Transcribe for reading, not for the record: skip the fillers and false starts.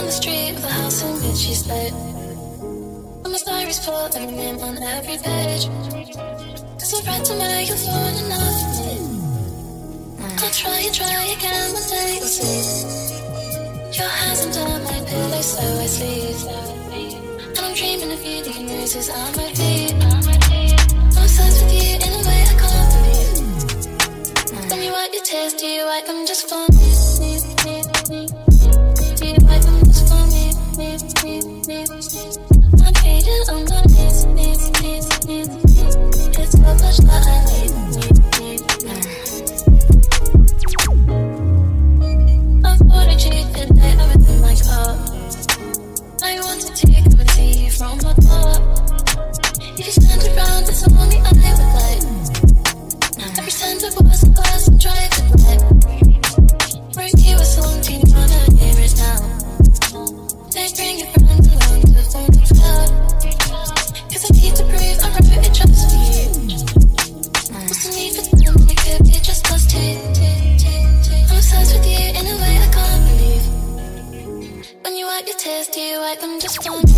the street of the house in which she stayed. I'm a diary's full, every name on every page. Cause I'm right to make you fall enough for me. I'll try again one day, you'll see. Your hands under my pillow, so I sleep. And I'm dreaming of you, the noises on my feet. I'm obsessed with you in a way I can't believe. When you wipe your tears, do you wipe them just for me? Do you wipe them just for me? I'm fading on my knees. It's so much that I need. I've ordered you today, everything like up. I want to take come and see you from afar. If you stand around, it's only I would like. I pretend it was a glass and drive it right. Bring you a song, do you wanna hear it now? Then bring your friends along to the phone cloud. Cause I need to prove I wrote it just for you. What's the need for them? It could be just us two. I'm obsessed with you in a way I can't believe. When you wipe your tears, do you wipe them just for me?